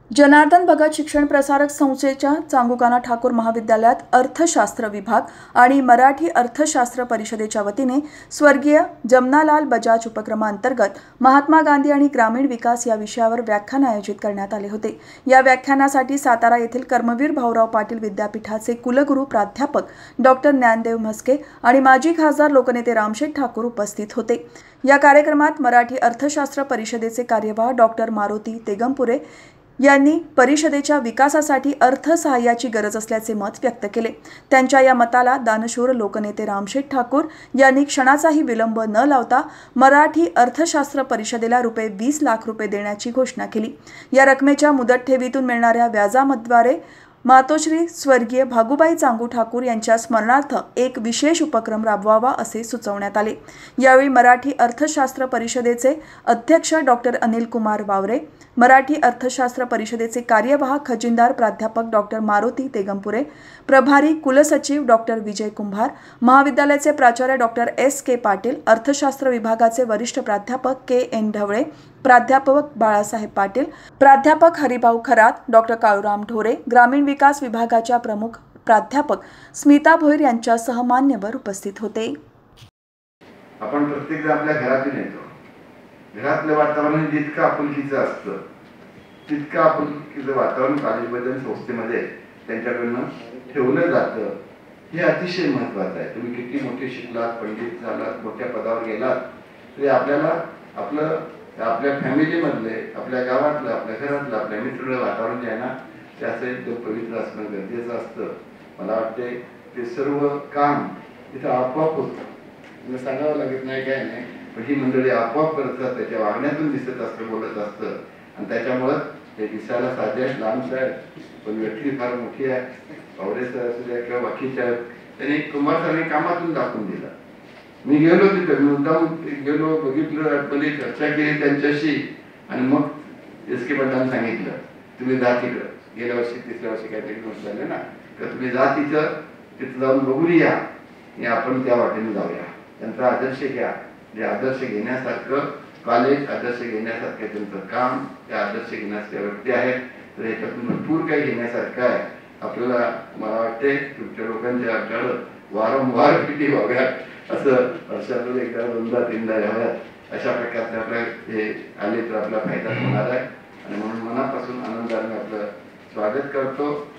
जनार्दन भगत शिक्षण प्रसारक संस्थेच्या चांगुकाना ठाकूर महाविद्यालयात अर्थशास्त्र विभाग आणि मराठी अर्थशास्त्र परिषदेच्या वतीने स्वर्गीय जमनालाल बजाज उपक्रमांतर्गत महात्मा गांधी आणि ग्रामीण विकास या विषयावर व्याख्यान आयोजित करण्यात आले होते। या व्याख्यानासाठी सातारा येथील कर्मवीर भाऊराव पाटील विद्यापीठाचे कुलगुरू प्राध्यापक डॉक्टर ज्ञानदेव म्हस्के आणि माजी खासदार लोकनेते रामशेठ ठाकूर उपस्थित होते। या कार्यक्रमात मराठी अर्थशास्त्र परिषदेचे कार्यवाह डॉक्टर मारुती तेगमपुरे यांनी परिषदेच्या विकासासाठी अर्थसहाय्याची गरज असल्याचे मत व्यक्त केले। त्यांच्या या मताला दानशूर लोकनेते रामशेठ ठाकूर यांनी क्षणाचाही विलंब न लावता मराठी अर्थशास्त्र परिषदेला ₹20 लाख देण्याची घोषणा केली। या रकमेच्या मुदत ठेवीतून मिळणाऱ्या व्याजाद्वारे मातोश्री स्वर्गीय भागुबाई चांगू ठाकूर यांच्या स्मरणार्थ एक विशेष उपक्रम राबवावा असे सुचवण्यात आले। यावेळी मराठी अर्थशास्त्र परिषदेचे अध्यक्ष डॉक्टर अनिल कुमार वावरे, मराठी अर्थशास्त्र परिषदेचे कार्यवाह खजिनदार प्राध्यापक डॉक्टर मारुती तेगमपुरे, प्रभारी कुलसचिव डॉक्टर विजय कुंभार, महाविद्यालयाचे प्राचार्य डॉक्टर S.K. पाटील, अर्थशास्त्र विभागाचे वरिष्ठ प्राध्यापक K.N. ढवळे, प्राध्यापक बाळासाहेब पाटील, प्राध्यापक हरिभाऊ खरात, डॉक्टर काळूराम ढोरे, ग्रामीण विकास विभागाच्या प्रमुख प्राध्यापक स्मिता भोईर यांच्यासह मान्यवर उपस्थित होते। आपण प्रत्येक आपल्या घरातून येतो, घरातलं वातावरण जितकं आपुलकीचं असतं तितकं आपुलकीचं वातावरण कॉलेजमध्ये संस्थेमध्ये त्यांच्याकडनं ठेवलं जातं। हे अतिशय महत्त्वाचं आहे। तुम्ही किती मोठे शिकलात, पंडित झालात, मोठ्या पदावर गेलात तरी आपल्याला आपल्या फॅमिलीमधले, आपल्या गावातलं, आपल्या घरातलं, आपल्या मित्राचं वातावरण जे आहे ना ते असं एकदम पवित्र असणं गरजेचं असतं। मला वाटते ते सर्व काम तिथं आपोआप होतं, सांगावं लागत नाही, काय नाही, पण ही मंडळी आपोआप करतात, त्याच्या वागण्यातून दिसत असतं, बोलत असतं आणि त्याच्यामुळं ते दिसायला साधे आहेत, लांबच आहेत, पण व्यक्ती फार मोठी आहे। पावरे सर असू द्या किंवा बाकीच्या आहेत, त्यांनी कुमार सरांनी कामातून दाखवून दिला। मी गेलो तिथे, मुद्दाम गेलो, बघितलं, आपली चर्चा केली त्यांच्याशी आणि मग S.K. पाटलांनी सांगितलं तुम्ही जा तिकडं, गेल्या वर्षी तिसऱ्या वर्षी काहीतरी गोष्ट झाली ना, तर तुम्ही जा तिथं जाऊन बघून या आणि आपण त्या वाटेने जाऊया, त्यांचा आदर्श घ्या। जे आदर्श घेण्यासारखं कॉलेज, आदर्श घेण्यासारखं त्यांचं काम, त्या आदर्श घेण्यासारख्या व्यक्ती आहेत, तर याच्यातून भरपूर काही घेण्यासारखं आहे आपल्याला। मला वाटते तुमच्या लोकांच्या आमच्याकडं वारंवार भेटी व्हाव्यात, असं वर्षातून एकदा, दोनदा, तीनदा याव्यात, अशा प्रकारचे आपल्या हे आले तर आपला फायदा होणार आहे आणि म्हणून मनापासून आनंदाने आपलं स्वागत करतो।